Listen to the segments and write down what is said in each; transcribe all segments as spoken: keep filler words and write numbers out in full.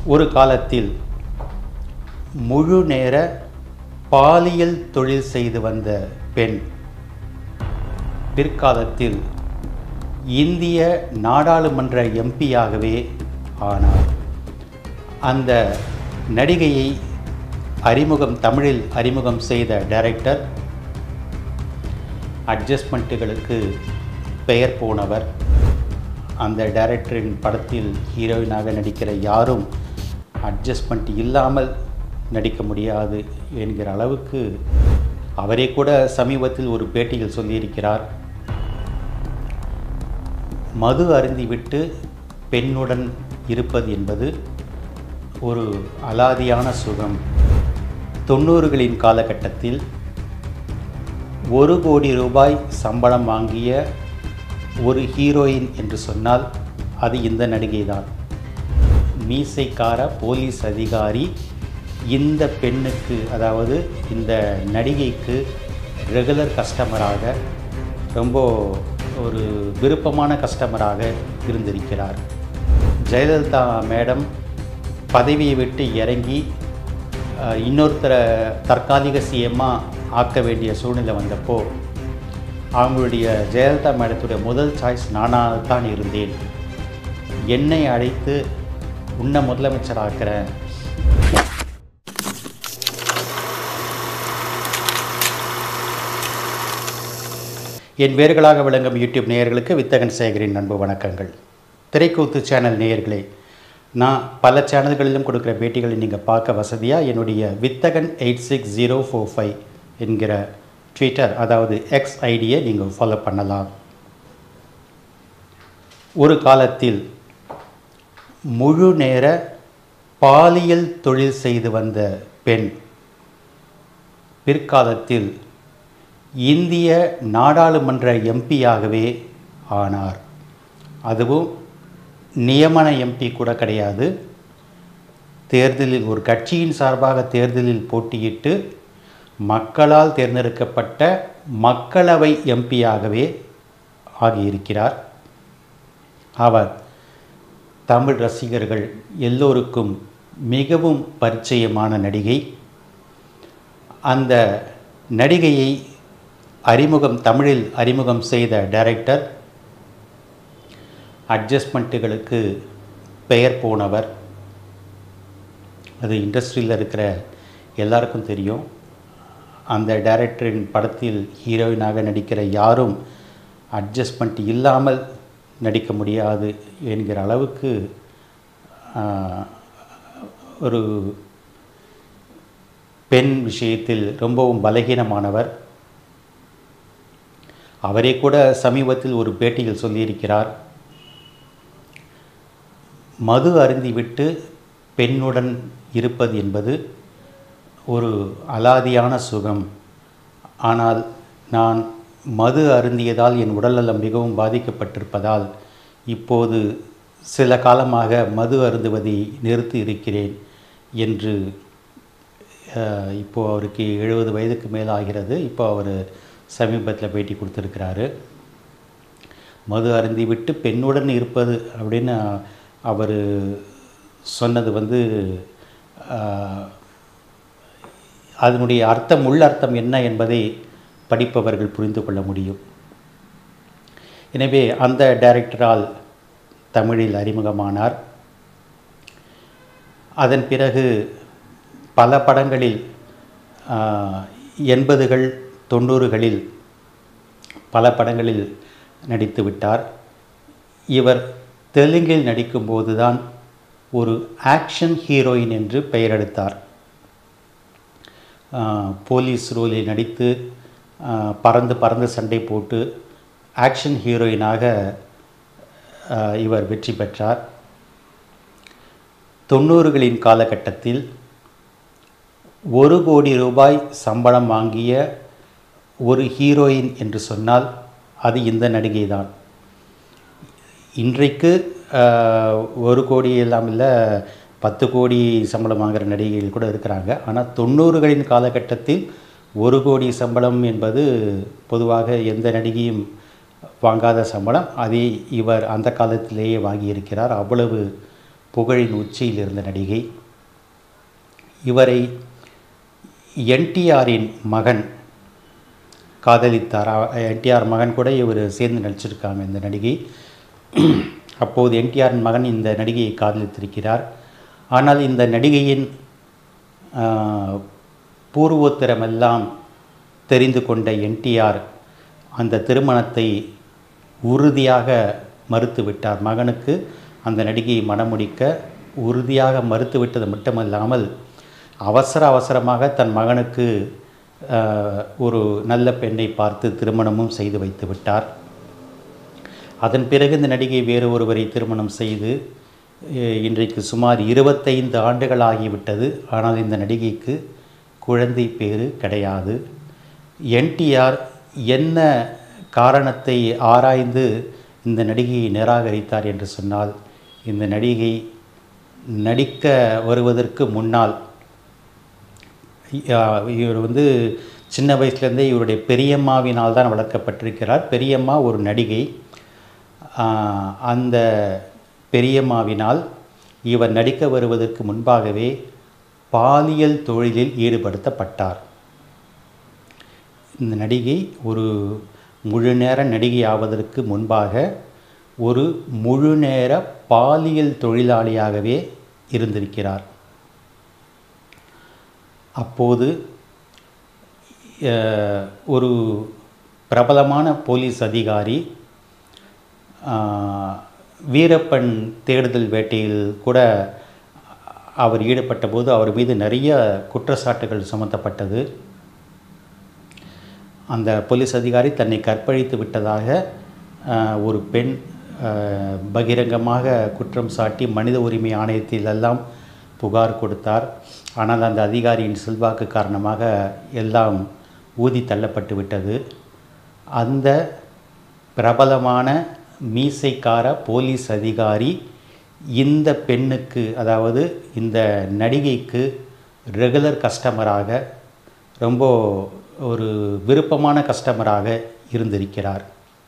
ஒரு காலத்தில் முழு நேர பாலியல் தொழில் செய்து வந்த பெண் பிற்காலத்தில் இந்திய நாடாளுமன்ற எம்பியாகவே ஆனார். அந்த நடிகையை அறிமுகம் தமிழில் அறிமுகம் செய்த டைரக்டர் அட்ஜஸ்ட்மெண்ட்டுகளுக்கு பெயர் போனவர். அந்த டைரக்டரின் படத்தில் ஹீரோயினாக நடிக்கிற யாரும் அட்ஜஸ்ட்மெண்ட் இல்லாமல் நடிக்க முடியாது என்கிற அளவுக்கு அவரே கூட சமீபத்தில் ஒரு பேட்டியில் சொல்லியிருக்கிறார். மது அருந்திவிட்டு பெண்ணுடன் இருப்பது என்பது ஒரு அலாதியான சுகம். தொண்ணூறுகளின் காலகட்டத்தில் ஒரு கோடி ரூபாய் சம்பளம் வாங்கிய ஒரு ஹீரோயின் என்று சொன்னால் அது இந்த நடிகை தான். மீசைக்கார போலீஸ் அதிகாரி இந்த பெண்ணுக்கு, அதாவது இந்த நடிகைக்கு ரெகுலர் கஸ்டமராக, ரொம்ப ஒரு விருப்பமான கஸ்டமராக இருந்திருக்கிறார். ஜெயலலிதா மேடம் பதவியை விட்டு இறங்கி இன்னொருத்தரை தற்காலிக சிஎம்மாக ஆக்க வேண்டிய சூழ்நிலை வந்தப்போ அவங்களுடைய ஜெயலலிதா மேடத்துடைய முதல் சாய்ஸ் நானாக தான் இருந்தேன். என்னை அழைத்து உன்னை முதலமைச்சராக்கிறேன், என் வேர்களாக விளங்கும் யூடியூப் நேயர்களுக்கு வித்தகன் சேகரின் அன்பு வணக்கங்கள். திரைக்கூத்து சேனல் நேயர்களே, நான் பல சேனல்களிலும் கொடுக்குற பேட்டிகளை நீங்கள் பார்க்க வசதியாக என்னுடைய Vithagan eight six zero four five என்கிற ட்விட்டர், அதாவது எக்ஸ் ஐடியை நீங்கள் ஃபாலோ பண்ணலாம். ஒரு காலத்தில் முழு நேர பாலியல் தொழில் செய்து வந்த பெண் பிற்காலத்தில் இந்திய நாடாளுமன்ற எம்பியாகவே ஆனார். அதுவும் நியமன எம்பி கூட கிடையாது. தேர்தலில் ஒரு கட்சியின் சார்பாக தேர்தலில் போட்டியிட்டு மக்களால் தேர்ந்தெடுக்கப்பட்ட மக்களவை எம்பியாகவே ஆகியிருக்கிறார். அவர் தமிழ் ரசிகர்கள் எல்லோருக்கும் மிகவும் பரிச்சயமான நடிகை. அந்த நடிகையை அறிமுகம் தமிழில் அறிமுகம் செய்த டைரக்டர் அட்ஜஸ்ட்மெண்ட்டுகளுக்கு பெயர் போனவர். அது இண்டஸ்ட்ரியில் இருக்கிற எல்லாருக்கும் தெரியும். அந்த டைரக்டரின் படத்தில் ஹீரோயினாக நடிக்கிற யாரும் அட்ஜஸ்ட்மெண்ட் இல்லாமல் நடிக்க முடியாது என்கிற அளவுக்கு ஒரு பெண் விஷயத்தில் ரொம்பவும் பலகீனமானவர். அவரே கூட சமீபத்தில் ஒரு பேட்டியில் சொல்லியிருக்கிறார், மது அருந்திவிட்டு பெண்ணுடன் இருப்பது என்பது ஒரு அலாதியான சுகம். ஆனால் நான் மது அருந்தியதால் என் உடல்நலம் மிகவும் பாதிக்கப்பட்டிருப்பதால் இப்போது சில காலமாக மது அருந்துவதை நிறுத்தி இருக்கிறேன் என்று, இப்போது அவருக்கு எழுபது வயதுக்கு மேலே ஆகிறது. இப்போ அவர் சமீபத்தில் பேட்டி கொடுத்துருக்கிறாரு. மது அருந்தி விட்டு பெண்ணுடன் இருப்பது அப்படின்னு அவர் சொன்னது வந்து அதனுடைய அர்த்தம், உள்ளர்த்தம் என்ன என்பதை படிப்பவர்கள் புரிந்து கொள்ள முடியும். எனவே அந்த டைரக்டரால் தமிழில் அறிமுகமானார். அதன் பிறகு பல படங்களில் எண்பதுகள் தொண்ணூறுகளில் பல படங்களில் நடித்து விட்டார். இவர் தெலுங்கில் நடிக்கும்போது தான் ஒரு ஆக்ஷன் ஹீரோயின் என்று பெயர் எடுத்தார். போலீஸ் ரோலில் நடித்து பறந்து பறந்து சண்டை போட்டு ஆக்ஷன் ஹீரோயினாக இவர் வெற்றி பெற்றார். தொண்ணூறுகளின் காலகட்டத்தில் ஒரு கோடி ரூபாய் சம்பளம் வாங்கிய ஒரு ஹீரோயின் என்று சொன்னால் அது இந்த நடிகை தான். இன்றைக்கு ஒரு கோடி எல்லாம் இல்லை, பத்து கோடி சம்பளம் வாங்குகிற நடிகைகள் கூட இருக்கிறாங்க. ஆனால் தொண்ணூறுகளின் காலகட்டத்தில் ஒரு கோடி சம்பளம் என்பது பொதுவாக எந்த நடிகையும் வாங்காத சம்பளம். அதை இவர் அந்த காலத்திலேயே வாங்கியிருக்கிறார். அவ்வளவு புகழின் உச்சியில் இருந்த நடிகை. இவரை என்டிஆரின் மகன் காதலித்தார். என்டிஆர் மகன் கூட இவர் சேர்ந்து நடிச்சிருக்காங்க இந்த நடிகை. அப்போது என்டிஆரின் மகன் இந்த நடிகையை காதலித்திருக்கிறார். ஆனால் இந்த நடிகையின் பூர்வோத்திரமெல்லாம் தெரிந்து கொண்ட என்டிஆர் அந்த திருமணத்தை உறுதியாக மறுத்துவிட்டார். மகனுக்கு அந்த நடிகையை மணமுடிக்க உறுதியாக மறுத்துவிட்டது மட்டுமல்லாமல் அவசர அவசரமாக தன் மகனுக்கு ஒரு நல்ல பெண்ணை பார்த்து திருமணமும் செய்து வைத்து விட்டார். அதன் பிறகு இந்த நடிகை வேறு ஒருவரை திருமணம் செய்து இன்றைக்கு சுமார் இருபத்தைந்து ஆண்டுகள் ஆகிவிட்டது. ஆனால் இந்த நடிகைக்கு குழந்தை பேறு கிடையாது. என்டிஆர் என்ன காரணத்தை ஆராய்ந்து இந்த நடிகையை நிராகரித்தார் என்று சொன்னால், இந்த நடிகை நடிக்க வருவதற்கு முன்னால் இவர் வந்து சின்ன வயசுலேருந்தே இவருடைய பெரியம்மாவினால் தான் வளர்க்கப்பட்டிருக்கிறார். பெரியம்மா ஒரு நடிகை. அந்த பெரியம்மாவினால் இவர் நடிக்க வருவதற்கு முன்பாகவே பாலியல் தொழிலில் ஈடுபடுத்தப்பட்டார். இந்த நடிகை ஒரு முழு நேர நடிகை ஆவதற்கு முன்பாக ஒரு முழு நேர பாலியல் தொழிலாளியாகவே இருந்திருக்கிறார். அப்போது ஒரு பிரபலமான போலீஸ் அதிகாரி வீரப்பன் தேடுதல் வேட்டையில் கூட அவர் ஈடுபட்ட போது அவர் மீது நிறைய குற்றச்சாட்டுகள் சுமத்தப்பட்டது. அந்த போலீஸ் அதிகாரி தன்னை கற்பழித்து விட்டதாக ஒரு பெண் பகிரங்கமாக குற்றம் சாட்டி மனித உரிமை ஆணையத்திலெல்லாம் புகார் கொடுத்தார். ஆனால் அந்த அதிகாரியின் செல்வாக்கு காரணமாக எல்லாம் ஊதி தள்ளப்பட்டு விட்டது. அந்த பிரபலமான மீசைக்கார போலீஸ் அதிகாரி இந்த பெண்ணுக்கு, அதாவது இந்த நடிகைக்கு ரெகுலர் கஸ்டமராக, ரொம்ப ஒரு விருப்பமான கஸ்டமராக இருந்திருக்கிறார்.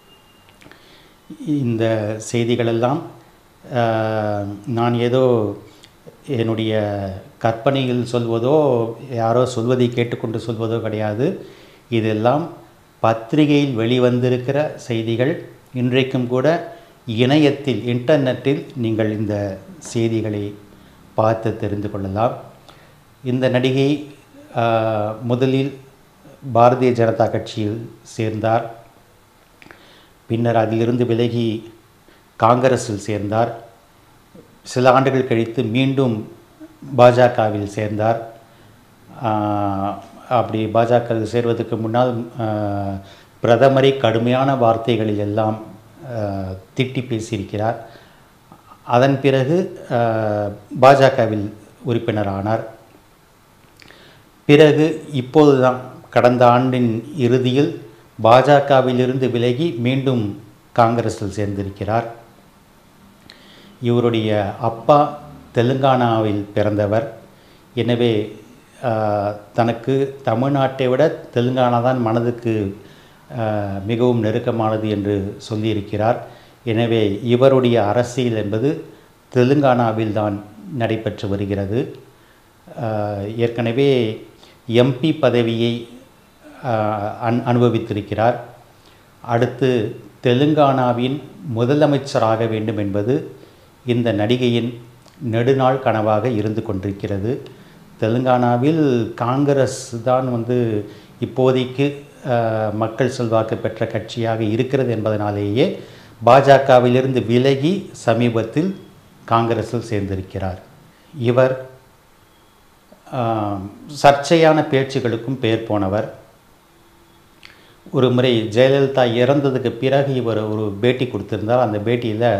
இந்த செய்திகளெல்லாம் நான் ஏதோ என்னுடைய கற்பனையில் சொல்வதோ யாரோ சொல்வதை கேட்டுக்கொண்டு சொல்வதோ கிடையாது. இதெல்லாம் பத்திரிகையில் வெளிவந்திருக்கிற செய்திகள். இன்றைக்கும் கூட இணையத்தில், இன்டர்நெட்டில் நீங்கள் இந்த செய்திகளை பார்த்து தெரிந்து கொள்ளலாம். இந்த நடிகை முதலில் பாரதிய ஜனதா கட்சியில் சேர்ந்தார். பின்னர் அதிலிருந்து விலகி காங்கிரஸில் சேர்ந்தார். சில ஆண்டுகள் கழித்து மீண்டும் பாஜகவில் சேர்ந்தார். அப்படி பாஜகவில் சேர்வதற்கு முன்னால் பிரதமரை கடுமையான வார்த்தைகளில் எல்லாம் திட்டி பேசியிருக்கிறார். அதன் பிறகு பாஜகவில் உறுப்பினரானார். பிறகு இப்போதுதான் கடந்த ஆண்டின் இறுதியில் பாஜகவிலிருந்து விலகி மீண்டும் காங்கிரஸில் சேர்ந்திருக்கிறார். இவருடைய அப்பா தெலுங்கானாவில் பிறந்தவர். எனவே தனக்கு தமிழ்நாட்டை விட தெலுங்கானா தான் மனதுக்கு மிகவும் நெருக்கமானது என்று சொல்லியிருக்கிறார். எனவே இவருடைய அரசியல் என்பது தெலுங்கானாவில் தான் நடைபெற்று வருகிறது. ஏற்கனவே எம்பி பதவியை அன் அனுபவித்திருக்கிறார். அடுத்து தெலுங்கானாவின் முதலமைச்சராக வேண்டும் என்பது இந்த நடிகையின் நெடுநாள் கனவாக இருந்து கொண்டிருக்கிறது. தெலுங்கானாவில் காங்கிரஸ் தான் வந்து இப்போதைக்கு மக்கள் செல்வாக்கு பெற்ற கட்சியாக இருக்கிறது என்பதனாலேயே பாஜகவிலிருந்து விலகி சமீபத்தில் காங்கிரஸில் சேர்ந்திருக்கிறார். இவர் சர்ச்சையான பேச்சுகளுக்கும் பெயர் போனவர். ஒரு முறை ஜெயலலிதா இறந்ததுக்கு பிறகு இவர் ஒரு பேட்டி கொடுத்திருந்தார். அந்த பேட்டியில்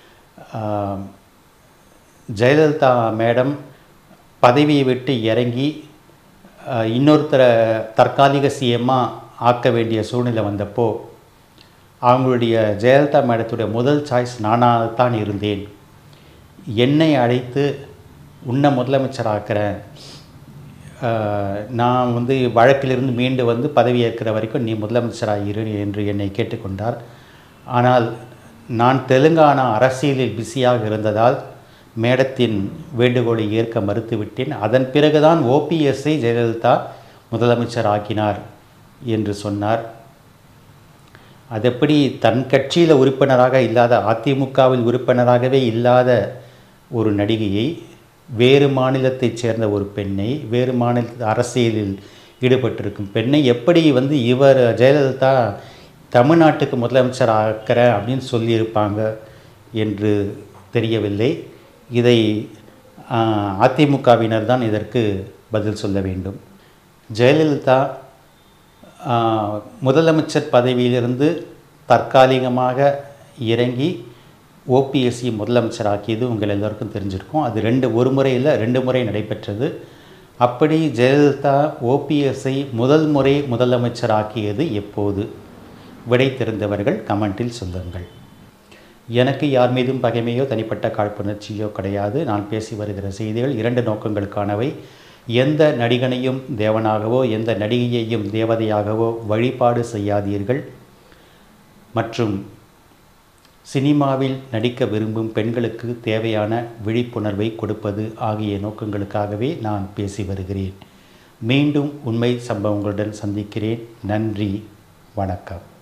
ஜெயலலிதா மேடம் பதவியை விட்டு இறங்கி இன்னொருத்தரை தற்காலிக சிஎம்மாக ஆக்க வேண்டிய சூழ்நிலை வந்தப்போ அவங்களுடைய ஜெயலலிதா மேடத்துடைய முதல் சாய்ஸ் நானாகத்தான் இருந்தேன். என்னை அழைத்து உன்னை முதலமைச்சராக்கிறேன், நான் வந்து வழக்கிலிருந்து மீண்டு வந்து பதவி ஏற்கிற வரைக்கும் நீ முதலமைச்சராக இரு என்று என்னை கேட்டுக்கொண்டார். ஆனால் நான் தெலுங்கானா அரசியலில் பிஸியாக இருந்ததால் மேடத்தின் வேண்டுகோளை ஏற்க மறுத்துவிட்டேன். அதன் பிறகுதான் ஓபிஎஸ்ஐ ஜெயலலிதா முதலமைச்சர் ஆக்கினார் என்று சொன்னார். அதெப்படி தன் கட்சியில் உறுப்பினராக இல்லாத, அதிமுகவில் உறுப்பினராகவே இல்லாத ஒரு நடிகையை, வேறு மாநிலத்தைச் சேர்ந்த ஒரு பெண்ணை, வேறு மாநில அரசியலில் ஈடுபட்டிருக்கும் பெண்ணை எப்படி வந்து இவர் ஜெயலலிதா தமிழ்நாட்டுக்கு முதலமைச்சர் ஆக்கிற அப்படின்னு சொல்லியிருப்பாங்க என்று தெரியவில்லை. இதை அதிமுகவினர் தான் இதற்கு பதில் சொல்ல வேண்டும். ஜெயலலிதா முதலமைச்சர் பதவியிலிருந்து தற்காலிகமாக இறங்கி ஓபிஎஸ்சி முதலமைச்சராக்கியது உங்கள் எல்லோருக்கும் தெரிஞ்சிருக்கும். அது ரெண்டு ஒரு முறை இல்லை ரெண்டு முறை நடைபெற்றது. அப்படி ஜெயலலிதா ஓபிஎஸ்ஐ முதல் முறை முதலமைச்சராக்கியது எப்போது? விடை தெரிந்தவர்கள் கமெண்டில் சொல்லுங்கள். எனக்கு யார் மீதும் பகைமையோ தனிப்பட்ட காழ்ப்புணர்ச்சியோ கிடையாது. நான் பேசி வருகிற செய்திகள் இரண்டு நோக்கங்களுக்கானவை. எந்த நடிகனையும் தேவனாகவோ எந்த நடிகையையும் தேவதையாகவோ வழிபாடு செய்யாதீர்கள். மற்றும் சினிமாவில் நடிக்க விரும்பும் பெண்களுக்கு தேவையான விழிப்புணர்வை கொடுப்பது ஆகிய நோக்கங்களுக்காகவே நான் பேசி வருகிறேன். மீண்டும் உண்மை சம்பவங்களுடன் சந்திக்கிறேன். நன்றி, வணக்கம்.